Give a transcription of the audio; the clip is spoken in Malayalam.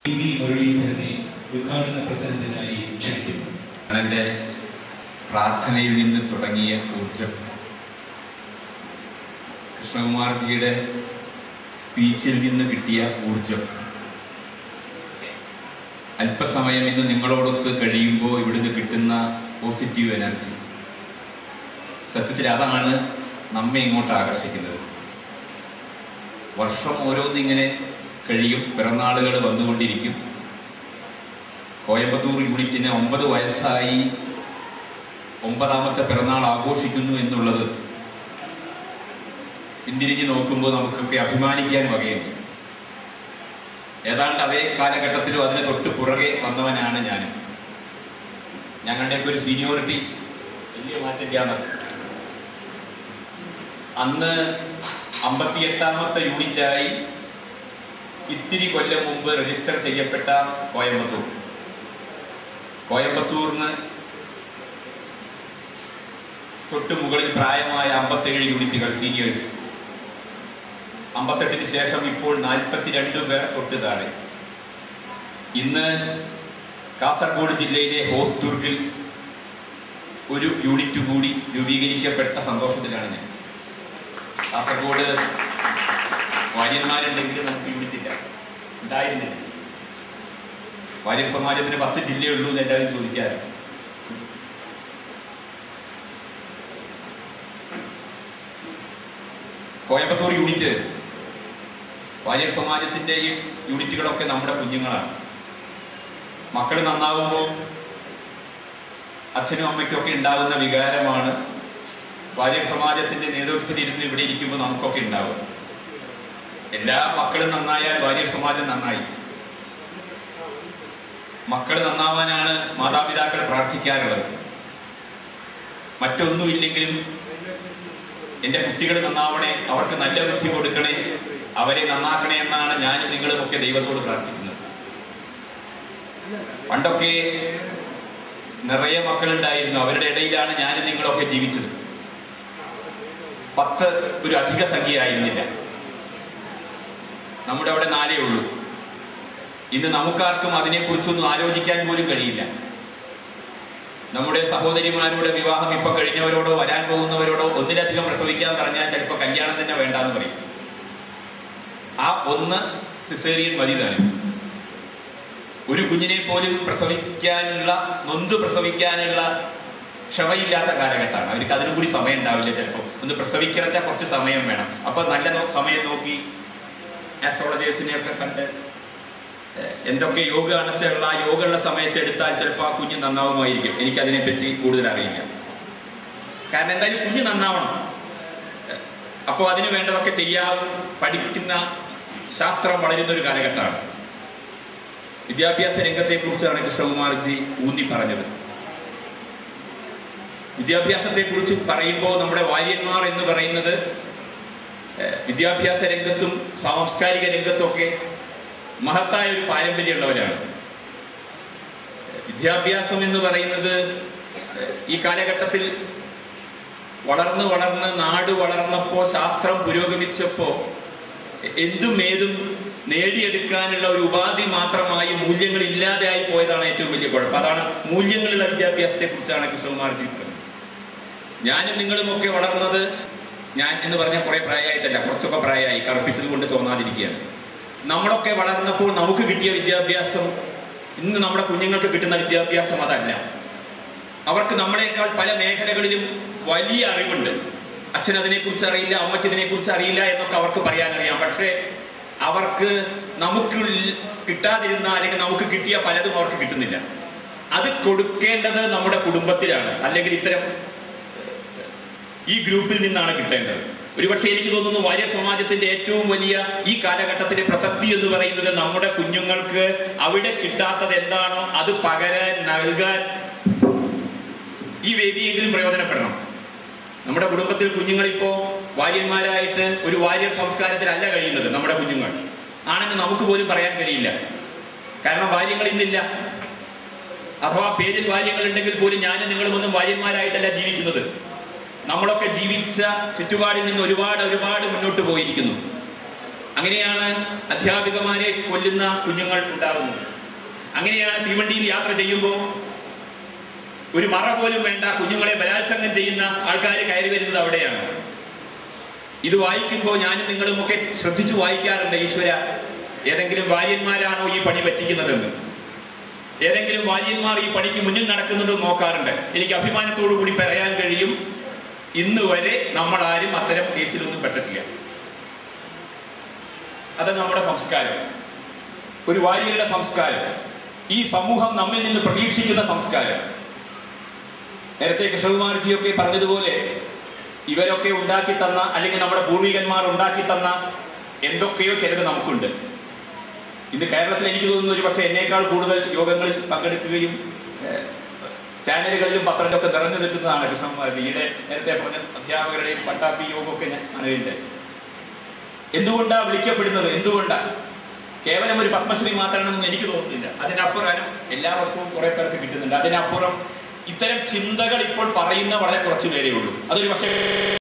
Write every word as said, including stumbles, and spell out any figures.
P V Muralidharane ഉദ്ഘാടന പ്രസംഗത്തിനായി ക്ഷണിക്കുന്നു. എൻ്റെ പ്രാർത്ഥനയിൽ നിന്ന് തുടങ്ങിയ ഊർജം കൃഷ്ണകുമാർജിയുടെ സ്പീച്ചിൽ നിന്ന് കിട്ടിയ ഊർജം അല്പസമയം ഇന്ന് നിങ്ങളോടൊത്ത് കഴിയുമ്പോൾ ഇവിടുന്ന് കിട്ടുന്ന പോസിറ്റീവ് എനർജി, സത്യത്തിൽ അതാണ് നമ്മെ ഇങ്ങോട്ട് ആകർഷിക്കുന്നത്. വർഷം ഓരോന്നിങ്ങനെ കഴിയും, പിറന്നാളുകൾ വന്നുകൊണ്ടിരിക്കും. കോയമ്പത്തൂർ യൂണിറ്റിന് ഒമ്പത് വയസ്സായി ഒമ്പതാമത്തെ പിറന്നാൾ ആഘോഷിക്കുന്നു എന്നുള്ളത് പിന്തിരിഞ്ഞ് നോക്കുമ്പോൾ നമുക്കൊക്കെ അഭിമാനിക്കാൻ വകയുണ്ട്. ഏതാണ്ട് അതേ കാലഘട്ടത്തിലും അതിന് തൊട്ട് പുറകെ വന്നവനാണ് ഞാനും. ഞങ്ങളുടെയൊക്കെ ഒരു സീനിയോറിറ്റി വലിയ മാറ്റത്തിലാണ്. അന്ന് അമ്പത്തിയെട്ടാമത്തെ യൂണിറ്റായി ഇത്തിരി കൊല്ലം മുമ്പ് രജിസ്റ്റർ ചെയ്യപ്പെട്ട കോയമ്പത്തൂർ കോയമ്പത്തൂരിന് തൊട്ട് മുകളിൽ പ്രായമായ അമ്പത്തേഴ് യൂണിറ്റുകൾ സീനിയേഴ്സ്, അമ്പത്തെട്ടിന് ശേഷം ഇപ്പോൾ നാൽപ്പത്തിരണ്ട് പേർ തൊട്ട് താഴെ. ഇന്ന് കാസർഗോഡ് ജില്ലയിലെ ഹോസ്ദുർഗിൽ ഒരു യൂണിറ്റ് കൂടി രൂപീകരിക്കപ്പെട്ട സന്തോഷത്തിലാണ് ഞാൻ. കാസർഗോഡ് വാര്യന്മാരുണ്ടെങ്കിൽ നമുക്ക് യൂണിറ്റ് ഇല്ല, ഉണ്ടായിരുന്നില്ല. വാര്യർ സമാജത്തിന് പത്ത് ജില്ലയേ ഉള്ളൂ എന്ന് എല്ലാവരും ചോദിക്കാറ്. കോയമ്പത്തൂർ യൂണിറ്റ്, വാര്യർ സമാജത്തിന്റെ ഈ യൂണിറ്റുകളൊക്കെ നമ്മുടെ കുഞ്ഞുങ്ങളാണ്. മക്കൾ നന്നാവുമ്പോൾ അച്ഛനും അമ്മയ്ക്കൊക്കെ ഉണ്ടാകുന്ന വികാരമാണ് വാര്യർ സമാജത്തിന്റെ നേതൃത്വത്തിൽ ഇരുന്ന് ഇവിടെ ഇരിക്കുമ്പോൾ നമുക്കൊക്കെ ഉണ്ടാവും. എല്ലാ മക്കളും നന്നായാൽ വാര്യർ സമാജം നന്നായി. മക്കൾ നന്നാവാനാണ് മാതാപിതാക്കൾ പ്രാർത്ഥിക്കാറുള്ളത്. മറ്റൊന്നുമില്ലെങ്കിലും എന്റെ കുട്ടികൾ നന്നാവണേ, അവർക്ക് നല്ല ബുദ്ധി കൊടുക്കണേ, അവരെ നന്നാക്കണേ എന്നാണ് ഞാനും നിങ്ങളും ഒക്കെ ദൈവത്തോട് പ്രാർത്ഥിക്കുന്നത്. പണ്ടൊക്കെ നിറയെ മക്കളുണ്ടായിരുന്നു, അവരുടെ ഇടയിലാണ് ഞാനും നിങ്ങളൊക്കെ ജീവിച്ചത്. പത്ത് ഒരു അധിക സംഖ്യ ആയിരുന്നില്ല. നമ്മുടെ അവിടെ നാലേ ഉള്ളൂ. ഇന്ന് നമുക്കാർക്കും അതിനെക്കുറിച്ചൊന്നും ആലോചിക്കാൻ പോലും കഴിയില്ല. നമ്മുടെ സഹോദരിമാരുടെ വിവാഹം ഇപ്പൊ കഴിഞ്ഞവരോടോ വരാൻ പോകുന്നവരോടോ ഒന്നിലധികം പ്രസവിക്കാൻ പറഞ്ഞാൽ ചിലപ്പോൾ കല്യാണം തന്നെ വേണ്ടാന്ന് പറയും. ആ ഒന്ന് സിസേറിയൻ മതി താനും. ഒരു കുഞ്ഞിനെ പോലും പ്രസവിക്കാനുള്ള, നൊന്ത് പ്രസവിക്കാനുള്ള ക്ഷമയില്ലാത്ത കാലഘട്ടമാണ്. അവർക്ക് അതിനും കൂടി സമയം ഉണ്ടാവില്ല. ചിലപ്പോൾ ഒന്ന് പ്രസവിക്കണച്ചാൽ കുറച്ച് സമയം വേണം. അപ്പൊ നല്ല സമയം നോക്കി ആസ്ട്രോളജേഴ്സിനെ ഒക്കെ കണ്ട് എന്തൊക്കെ യോഗ അണച്ചുള്ള യോഗമുള്ള സമയത്ത് എടുത്താൽ ചിലപ്പോൾ ആ കുഞ്ഞ് നന്നാവുമായിരിക്കും. എനിക്കതിനെപ്പറ്റി കൂടുതൽ അറിയില്ല. കാരണം എന്തായാലും കുഞ്ഞ് നന്നാവണം. അപ്പോൾ അതിന് വേണ്ടതൊക്കെ ചെയ്യാൻ പഠിക്കുന്ന ശാസ്ത്രം വളരുന്ന ഒരു കാലഘട്ടമാണ്. വിദ്യാഭ്യാസ രംഗത്തെ കുറിച്ചാണ് കൃഷ്ണകുമാർജി ഊന്നി പറഞ്ഞത്. വിദ്യാഭ്യാസത്തെ കുറിച്ച് പറയുമ്പോൾ നമ്മുടെ വാര്യന്മാർ എന്ന് പറയുന്നത് വിദ്യാഭ്യാസ രംഗത്തും സാംസ്കാരിക രംഗത്തും ഒക്കെ മഹത്തായ ഒരു പാരമ്പര്യമുള്ളവരാണ്. വിദ്യാഭ്യാസം എന്ന് പറയുന്നത് ഈ കാലഘട്ടത്തിൽ വളർന്ന് വളർന്ന് നാട് വളർന്നപ്പോ, ശാസ്ത്രം പുരോഗമിച്ചപ്പോ എന്തും ഏതും നേടിയെടുക്കാനുള്ള ഒരു ഉപാധി മാത്രമായി മൂല്യങ്ങൾ ഇല്ലാതെയായി പോയതാണ് ഏറ്റവും വലിയ കുഴപ്പം. അതാണ് മൂല്യങ്ങളുള്ള വിദ്യാഭ്യാസത്തെ കുറിച്ചാണ് കൃഷ്ണകുമാർജി പറഞ്ഞത്. ഞാനും നിങ്ങളും ഒക്കെ വളർന്നത്, ഞാൻ എന്ന് പറഞ്ഞാൽ കുറെ പ്രായമായിട്ടല്ല, കുറച്ചൊക്കെ പ്രായമായി, കറുപ്പിച്ചത് കൊണ്ട് തോന്നാതിരിക്കുകയാണ്. നമ്മളൊക്കെ വളർന്നപ്പോൾ നമുക്ക് കിട്ടിയ വിദ്യാഭ്യാസം ഇന്ന് നമ്മുടെ കുഞ്ഞുങ്ങൾക്ക് കിട്ടുന്ന വിദ്യാഭ്യാസം അതല്ല. അവർക്ക് നമ്മളെക്കാൾ പല മേഖലകളിലും വലിയ അറിവുണ്ട്. അച്ഛൻ അതിനെക്കുറിച്ച് അറിയില്ല, അമ്മയ്ക്ക് ഇതിനെക്കുറിച്ച് അറിയില്ല എന്നൊക്കെ അവർക്ക് പറയാനറിയാം. പക്ഷേ അവർക്ക് നമുക്ക് കിട്ടാതിരുന്ന, അല്ലെങ്കിൽ നമുക്ക് കിട്ടിയ പലതും അവർക്ക് കിട്ടുന്നില്ല. അത് കൊടുക്കേണ്ടത് നമ്മുടെ കുടുംബത്തിലാണ്, അല്ലെങ്കിൽ ഇത്തരം ഈ ഗ്രൂപ്പിൽ നിന്നാണ് കിട്ടേണ്ടത്. ഒരുപക്ഷെ എനിക്ക് തോന്നുന്നു വാര്യർ സമാജത്തിന്റെ ഏറ്റവും വലിയ ഈ കാലഘട്ടത്തിലെ പ്രസക്തി എന്ന് പറയുന്നത് നമ്മുടെ കുഞ്ഞുങ്ങൾക്ക് അവിടെ കിട്ടാത്തത് എന്താണോ അത് പകരാൻ, നൽകാൻ ഈ വേദിയെങ്കിലും പ്രയോജനപ്പെടണം. നമ്മുടെ കുടുംബത്തിൽ കുഞ്ഞുങ്ങളിപ്പോ വാര്യന്മാരായിട്ട് ഒരു വാര്യർ സംസ്കാരത്തിലല്ല കഴിയുന്നത്. നമ്മുടെ കുഞ്ഞുങ്ങൾ ആണെന്ന് നമുക്ക് പോലും പറയാൻ കഴിയില്ല. കാരണം വാര്യങ്ങൾ ഇന്നില്ല. അഥവാ പേരിൽ വാര്യങ്ങൾ ഉണ്ടെങ്കിൽ പോലും ഞാനും നിങ്ങളും ഒന്നും വാര്യന്മാരായിട്ടല്ല ജീവിക്കുന്നത്. നമ്മളൊക്കെ ജീവിച്ച ചുറ്റുപാടിൽ നിന്ന് ഒരുപാട് ഒരുപാട് മുന്നോട്ട് പോയിരിക്കുന്നു. അങ്ങനെയാണ് അധ്യാപികമാരെ കൊല്ലുന്ന കുഞ്ഞുങ്ങൾ ഉണ്ടാകുന്നത്. അങ്ങനെയാണ് തീവണ്ടിയിൽ യാത്ര ചെയ്യുമ്പോൾ ഒരു മറ പോലും വേണ്ട കുഞ്ഞുങ്ങളെ ബലാത്സംഗം ചെയ്യുന്ന ആൾക്കാർ കയറി വരുന്നത് അവിടെയാണ്. ഇത് വായിക്കുമ്പോൾ ഞാനും നിങ്ങളും ഒക്കെ ശ്രദ്ധിച്ചു വായിക്കാറുണ്ട്, ഈശ്വര, ഏതെങ്കിലും വാര്യന്മാരാണോ ഈ പണി പറ്റിക്കുന്നതെന്ന്, ഏതെങ്കിലും വാര്യന്മാർ ഈ പണിക്ക് മുന്നിൽ നടക്കുന്നുണ്ടോ നോക്കാറുണ്ട്. എനിക്ക് അഭിമാനത്തോടു കൂടി പറയാൻ കഴിയും, ഇന്ന് വരെ നമ്മൾ ആരും അത്തരം കേസിലൊന്നും പെട്ടിട്ടില്ല. അത് നമ്മുടെ സംസ്കാരം, ഒരു വാര്യരുടെ സംസ്കാരം, ഈ സമൂഹം നമ്മിൽ നിന്ന് പ്രതീക്ഷിക്കുന്ന സംസ്കാരം. നേരത്തെ കൃഷ്ണകുമാർജിയൊക്കെ പറഞ്ഞതുപോലെ ഇവരൊക്കെ ഉണ്ടാക്കി തന്ന, അല്ലെങ്കിൽ നമ്മുടെ പൂർവികന്മാർ ഉണ്ടാക്കി തന്ന എന്തൊക്കെയോ ചിലത് നമുക്കുണ്ട്. ഇന്ന് കേരളത്തിൽ എനിക്ക് തോന്നുന്നു ഒരു പക്ഷേ എന്നേക്കാൾ കൂടുതൽ യോഗങ്ങളിൽ പങ്കെടുക്കുകയും ചാനലുകളിലും പത്രത്തിലൊക്കെ നിറഞ്ഞു നിൽക്കുന്നതാണ് കൃഷ്ണകുമാർജി. ഈയിടെ നേരത്തെ പറഞ്ഞ അധ്യാപകരുടെയും പട്ടാപ്പി യോഗമൊക്കെ ഞാൻ കാണുകയുണ്ട്. എന്തുകൊണ്ടാണ് വിളിക്കപ്പെടുന്നത്? എന്തുകൊണ്ടാണ്? കേവലം ഒരു പത്മശ്രീ മാത്രമാണെന്ന് എനിക്ക് തോന്നുന്നില്ല. അതിനപ്പുറം എല്ലാ വർഷവും കുറെ പേർക്ക് കിട്ടുന്നുണ്ട്. അതിനപ്പുറം ഇത്തരം ചിന്തകൾ ഇപ്പോൾ പറയുന്ന വളരെ കുറച്ചു പേരേ ഉള്ളൂ. അതൊരു പക്ഷേ